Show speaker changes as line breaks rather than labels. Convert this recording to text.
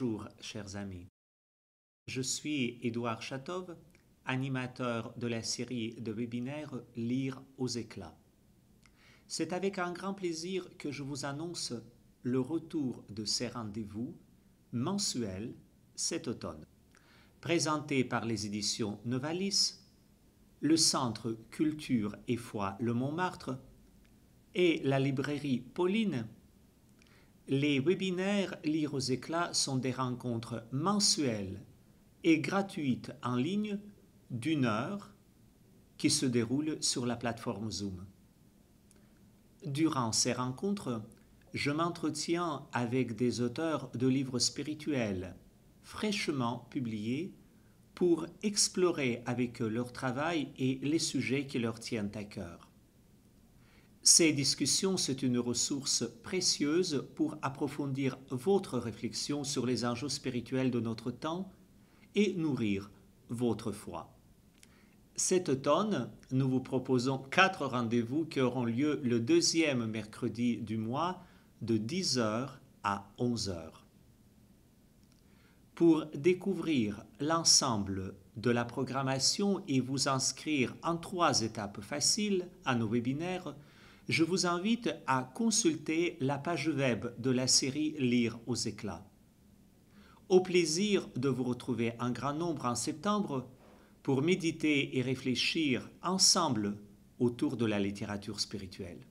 Bonjour, chers amis. Je suis Édouard Chatov, animateur de la série de webinaires Lire aux éclats. C'est avec un grand plaisir que je vous annonce le retour de ces rendez-vous mensuels cet automne. Présentés par les éditions Novalis, le Centre Culture et Foi Le Montmartre et la librairie Pauline, les webinaires Lire aux éclats sont des rencontres mensuelles et gratuites en ligne d'1 heure qui se déroulent sur la plateforme Zoom. Durant ces rencontres, je m'entretiens avec des auteurs de livres spirituels fraîchement publiés pour explorer avec eux leur travail et les sujets qui leur tiennent à cœur. Ces discussions, c'est une ressource précieuse pour approfondir votre réflexion sur les enjeux spirituels de notre temps et nourrir votre foi. Cet automne, nous vous proposons 4 rendez-vous qui auront lieu le 2e mercredi du mois de 10 h à 11 h. Pour découvrir l'ensemble de la programmation et vous inscrire en 3 étapes faciles à nos webinaires, je vous invite à consulter la page web de la série Lire aux éclats. Au plaisir de vous retrouver en grand nombre en septembre pour méditer et réfléchir ensemble autour de la littérature spirituelle.